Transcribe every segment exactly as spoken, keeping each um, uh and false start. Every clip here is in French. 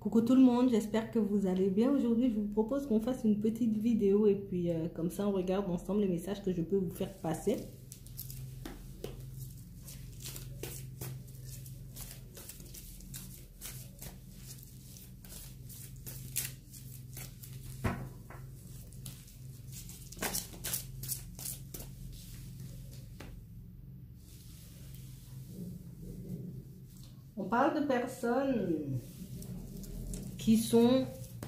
Coucou tout le monde, j'espère que vous allez bien. Aujourd'hui, je vous propose qu'on fasse une petite vidéo et puis euh, comme ça, on regarde ensemble les messages que je peux vous faire passer. On parle de personnes qui sont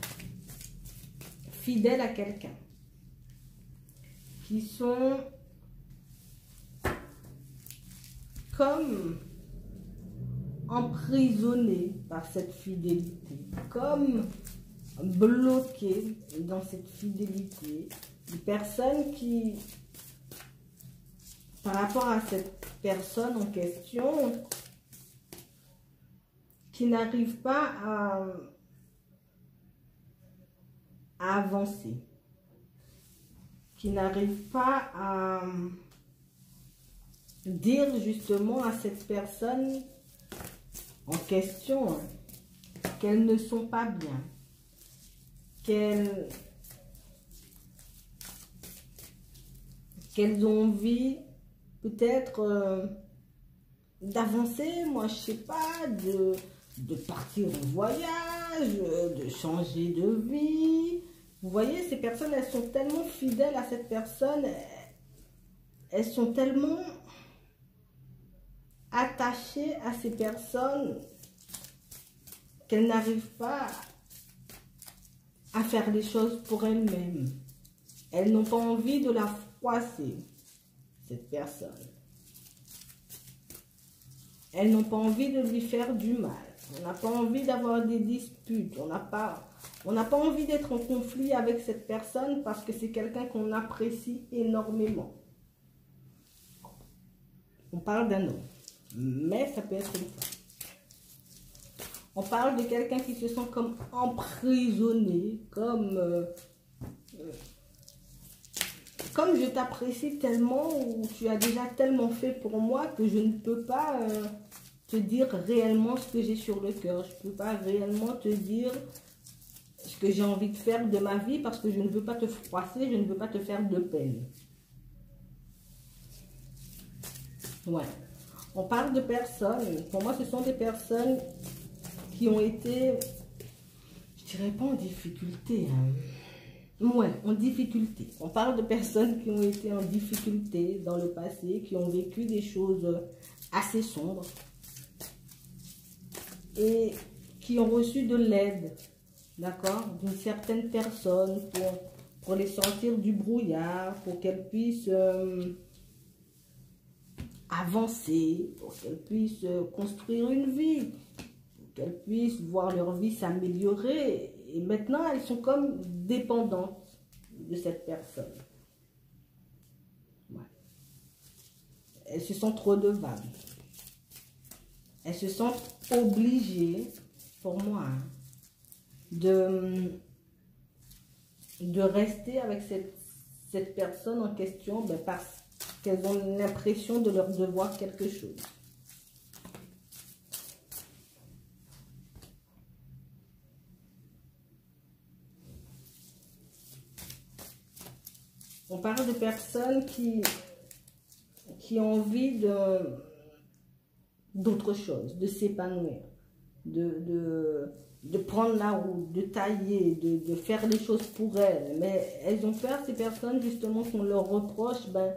fidèles à quelqu'un, qui sont comme emprisonnés par cette fidélité, comme bloqués dans cette fidélité. Des personnes qui, par rapport à cette personne en question, qui n'arrivent pas à à avancer, qui n'arrive pas à dire justement à cette personne en question qu'elles ne sont pas bien, qu'elles qu'elles ont envie peut-être euh, d'avancer, moi je sais pas, de, de partir en voyage, de changer de vie. Vous voyez, ces personnes, elles sont tellement fidèles à cette personne, elles sont tellement attachées à ces personnes qu'elles n'arrivent pas à faire les choses pour elles-mêmes. Elles n'ont pas envie de la froisser, cette personne. Elles n'ont pas envie de lui faire du mal. On n'a pas envie d'avoir des disputes. On n'a pas... On n'a pas envie d'être en conflit avec cette personne parce que c'est quelqu'un qu'on apprécie énormément. On parle d'un homme, mais ça peut être une femme. On parle de quelqu'un qui se sent comme emprisonné, comme, euh, euh, comme je t'apprécie tellement ou tu as déjà tellement fait pour moi que je ne peux pas euh, te dire réellement ce que j'ai sur le cœur. Je ne peux pas réellement te dire ce que j'ai envie de faire de ma vie parce que je ne veux pas te froisser, je ne veux pas te faire de peine. Ouais. On parle de personnes, pour moi ce sont des personnes qui ont été, je dirais pas en difficulté, hein. Ouais, en difficulté. On parle de personnes qui ont été en difficulté dans le passé, qui ont vécu des choses assez sombres et qui ont reçu de l'aide. D'accord, d'une certaine personne pour, pour les sortir du brouillard, pour qu'elles puissent euh, avancer, pour qu'elles puissent euh, construire une vie, pour qu'elles puissent voir leur vie s'améliorer. Et maintenant, elles sont comme dépendantes de cette personne. Ouais. Elles se sentent redevables. Elles se sentent obligées, pour moi, hein, De, de rester avec cette, cette personne en question ben parce qu'elles ont l'impression de leur devoir quelque chose. On parle de personnes qui, qui ont envie de d'autre chose, de s'épanouir, de... de de prendre la route, de tailler, de, de faire les choses pour elles. Mais elles ont peur, ces personnes, justement, qu'on leur reproche ben,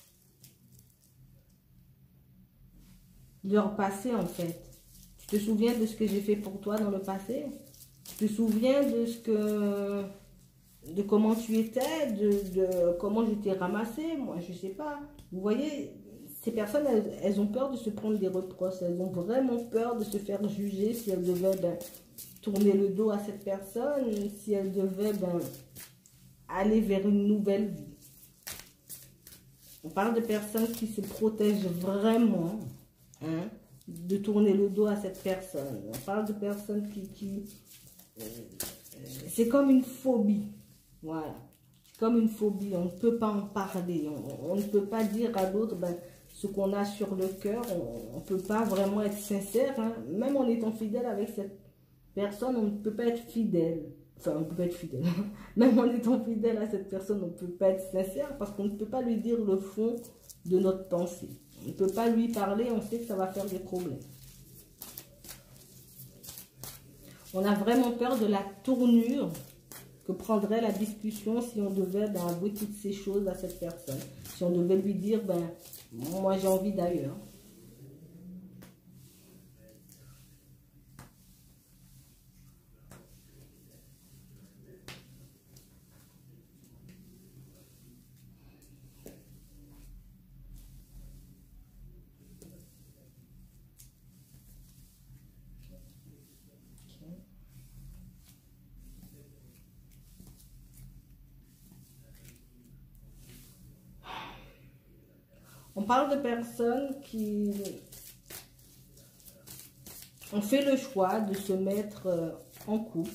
leur passé, en fait. Tu te souviens de ce que j'ai fait pour toi dans le passé? Tu te souviens de ce que... de comment tu étais, de, de comment je t'ai ramassé? Moi, je sais pas. Vous voyez, ces personnes, elles, elles ont peur de se prendre des reproches. Elles ont vraiment peur de se faire juger si elles devaient... Ben, tourner le dos à cette personne, si elle devait ben, aller vers une nouvelle vie. On parle de personnes qui se protègent vraiment hein, de tourner le dos à cette personne. On parle de personnes qui... qui euh, c'est comme une phobie. Voilà. C'est comme une phobie. On ne peut pas en parler. On, on ne peut pas dire à l'autre ben, ce qu'on a sur le cœur. On ne peut pas vraiment être sincère. Hein, même en étant fidèle avec cette personne, on ne peut pas être fidèle. Enfin, on ne peut pas être fidèle. Même en étant fidèle à cette personne, on ne peut pas être sincère parce qu'on ne peut pas lui dire le fond de notre pensée. On ne peut pas lui parler, on sait que ça va faire des problèmes. On a vraiment peur de la tournure que prendrait la discussion si on devait ben, avouer toutes ces choses à cette personne. Si on devait lui dire, ben, moi j'ai envie d'ailleurs. On parle de personnes qui ont fait le choix de se mettre en couple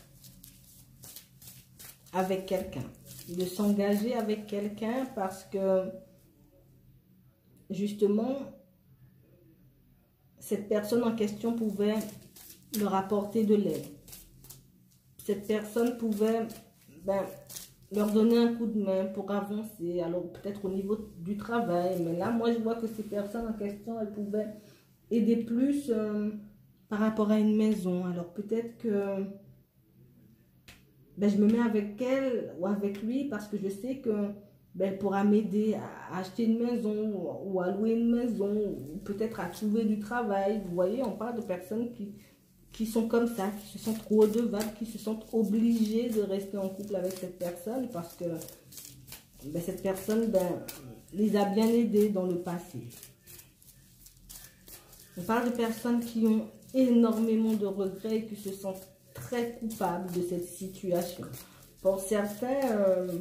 avec quelqu'un, de s'engager avec quelqu'un parce que justement, cette personne en question pouvait leur apporter de l'aide. Cette personne pouvait ben, leur donner un coup de main pour avancer, alors peut-être au niveau du travail, mais là, moi, je vois que ces personnes en question, elles pouvaient aider plus euh, par rapport à une maison. Alors peut-être que ben, je me mets avec elle ou avec lui parce que je sais que ben, elle pourra m'aider à acheter une maison ou à louer une maison, ou peut-être à trouver du travail. Vous voyez, on parle de personnes qui... qui sont comme ça, qui se sentent redevables, qui se sentent obligés de rester en couple avec cette personne parce que ben, cette personne ben, les a bien aidés dans le passé. On parle de personnes qui ont énormément de regrets et qui se sentent très coupables de cette situation. Pour certains, euh,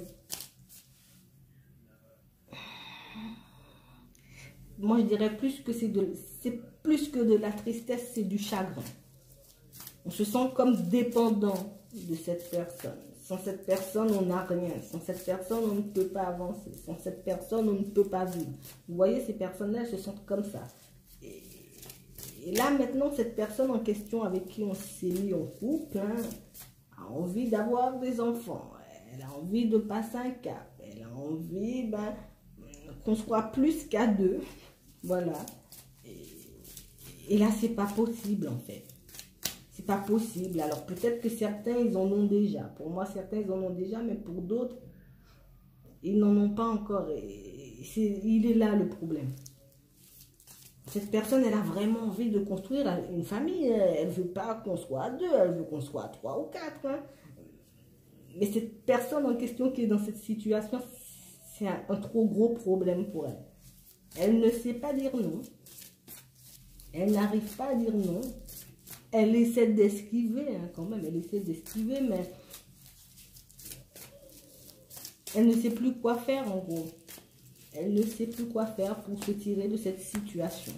moi je dirais plus que c'est de, c'est plus que de la tristesse, c'est du chagrin. On se sent comme dépendant de cette personne. Sans cette personne, on n'a rien. Sans cette personne, on ne peut pas avancer. Sans cette personne, on ne peut pas vivre. Vous voyez, ces personnes-là se sentent comme ça. Et, et là, maintenant, cette personne en question avec qui on s'est mis en couple hein, a envie d'avoir des enfants. Elle a envie de passer un cap. Elle a envie ben, qu'on soit plus qu'à deux. Voilà. Et, et là, c'est pas possible, en fait. C'est pas possible. Alors peut-être que certains, ils en ont déjà. Pour moi, certains, ils en ont déjà, mais pour d'autres, ils n'en ont pas encore. Et c'est, il est là le problème. Cette personne, elle a vraiment envie de construire une famille. Elle ne veut pas qu'on soit à deux, elle veut qu'on soit à trois ou quatre. Hein. Mais cette personne en question qui est dans cette situation, c'est un, un trop gros problème pour elle. Elle ne sait pas dire non. Elle n'arrive pas à dire non. Elle essaie d'esquiver, hein, quand même, elle essaie d'esquiver, mais elle ne sait plus quoi faire, en gros. Elle ne sait plus quoi faire pour se tirer de cette situation.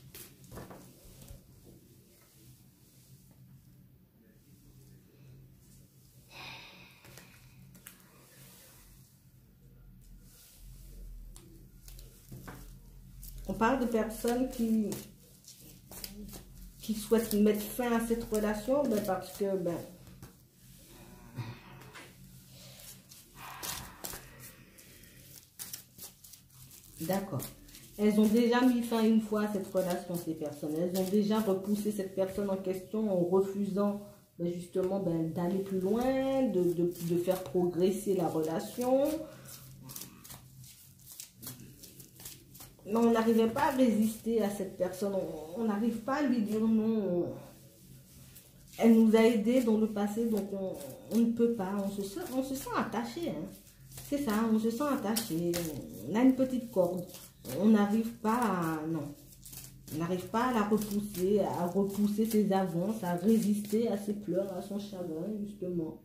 On parle de personnes qui... qui souhaitent mettre fin à cette relation ben parce que ben d'accord, elles ont déjà mis fin une fois à cette relation, ces personnes, elles ont déjà repoussé cette personne en question en refusant ben justement ben, d'aller plus loin, de, de, de faire progresser la relation. Mais on n'arrivait pas à résister à cette personne. On n'arrive pas à lui dire non. Elle nous a aidés dans le passé, donc on, on ne peut pas. On se sent, on se sent attaché. Hein. C'est ça, on se sent attaché. On a une petite corde. On n'arrive pas à... Non. On n'arrive pas à la repousser, à repousser ses avances, à résister à ses pleurs, à son chagrin, justement.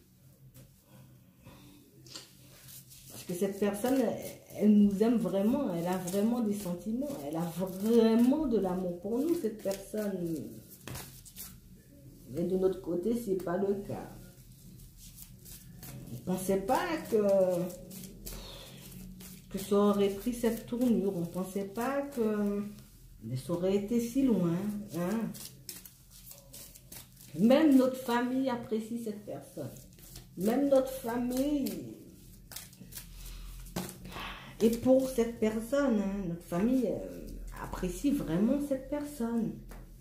Parce que cette personne... elle nous aime vraiment, elle a vraiment des sentiments, elle a vraiment de l'amour pour nous, cette personne. Mais de notre côté, ce n'est pas le cas. On ne pensait pas que, que ça aurait pris cette tournure, on ne pensait pas que mais ça aurait été si loin. Hein? Même notre famille apprécie cette personne. Même notre famille est pour cette personne. Hein. Notre famille euh, apprécie vraiment cette personne.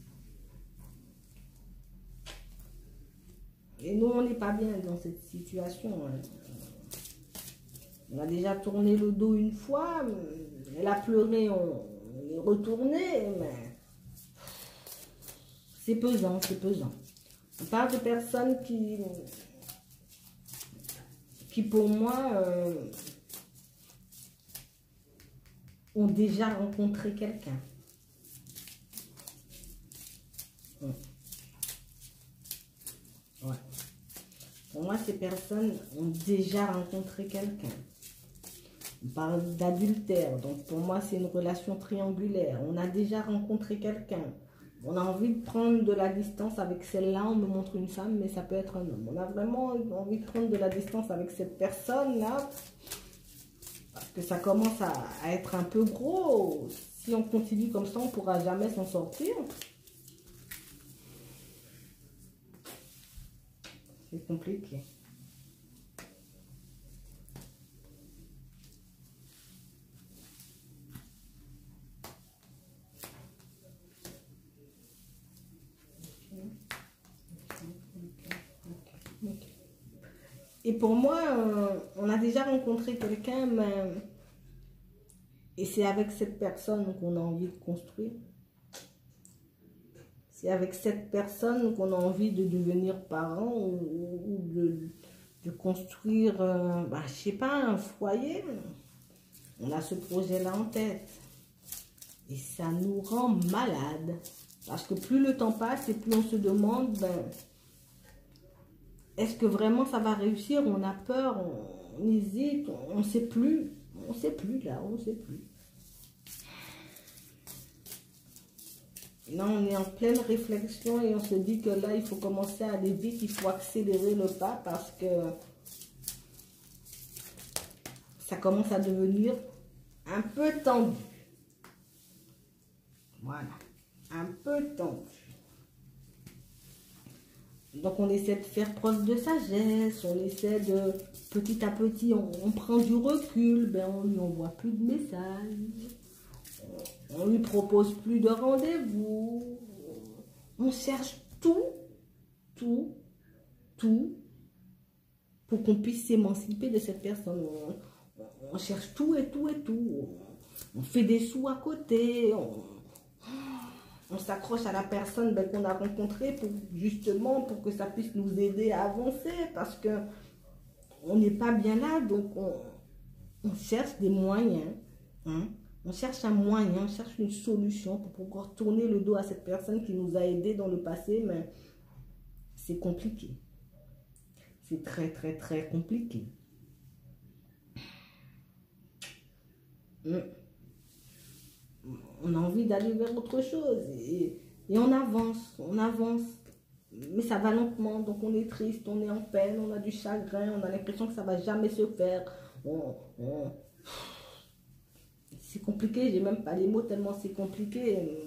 Et nous, on n'est pas bien dans cette situation. Hein. On a déjà tourné le dos une fois. Elle a pleuré, on, on est retourné. Mais c'est pesant, c'est pesant. On parle de personnes qui, qui pour moi, euh, ont déjà rencontré quelqu'un. Ouais. Pour moi, ces personnes ont déjà rencontré quelqu'un. On parle d'adultère, donc pour moi, c'est une relation triangulaire. On a déjà rencontré quelqu'un. On a envie de prendre de la distance avec celle-là, on me montre une femme, mais ça peut être un homme. On a vraiment envie de prendre de la distance avec cette personne-là, parce que ça commence à, à être un peu gros. Si on continue comme ça, on ne pourra jamais s'en sortir. C'est compliqué. Et pour moi, euh, on a déjà rencontré quelqu'un, mais... et c'est avec cette personne qu'on a envie de construire. C'est avec cette personne qu'on a envie de devenir parent ou, ou de, de construire, euh, bah, je sais pas, un foyer. On a ce projet-là en tête. Et ça nous rend malades. Parce que plus le temps passe et plus on se demande, ben, est-ce que vraiment ça va réussir? On a peur, on, on hésite, on ne sait plus. On ne sait plus là, on ne sait plus. Là, on est en pleine réflexion et on se dit que là, il faut commencer à aller vite, il faut accélérer le pas parce que ça commence à devenir un peu tendu. Voilà, un peu tendu. Donc, on essaie de faire preuve de sagesse, on essaie de, petit à petit, on, on prend du recul, ben on lui envoie plus de messages. On ne lui propose plus de rendez-vous. On cherche tout, tout, tout pour qu'on puisse s'émanciper de cette personne. On, on cherche tout et tout et tout. On fait des sous à côté. On, on s'accroche à la personne ben, qu'on a rencontrée pour, justement pour que ça puisse nous aider à avancer parce que on n'est pas bien là. Donc, on, on cherche des moyens. Hein? On cherche un moyen, on cherche une solution pour pouvoir tourner le dos à cette personne qui nous a aidés dans le passé, mais c'est compliqué. C'est très, très, très compliqué. On a envie d'aller vers autre chose et, et on avance, on avance, mais ça va lentement, donc on est triste, on est en peine, on a du chagrin, on a l'impression que ça ne va jamais se faire. On... on C'est compliqué, j'ai même pas les mots tellement c'est compliqué.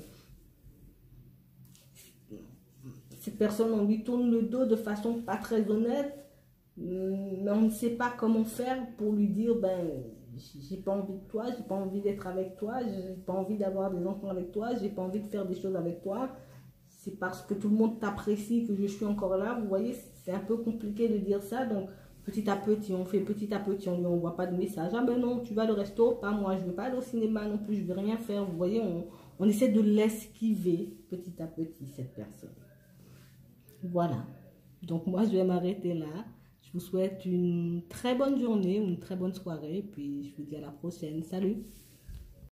Cette personne, on lui tourne le dos de façon pas très honnête, mais on ne sait pas comment faire pour lui dire, ben, j'ai pas envie de toi, j'ai pas envie d'être avec toi, j'ai pas envie d'avoir des enfants avec toi, j'ai pas envie de faire des choses avec toi. C'est parce que tout le monde t'apprécie que je suis encore là. Vous voyez, c'est un peu compliqué de dire ça, donc petit à petit, on fait petit à petit, on lui envoie pas de message. Ah ben non, tu vas au resto, pas moi, je veux pas aller au cinéma non plus, je veux rien faire. Vous voyez, on, on essaie de l'esquiver petit à petit, cette personne. Voilà. Donc moi, je vais m'arrêter là. Je vous souhaite une très bonne journée, une très bonne soirée, puis je vous dis à la prochaine. Salut!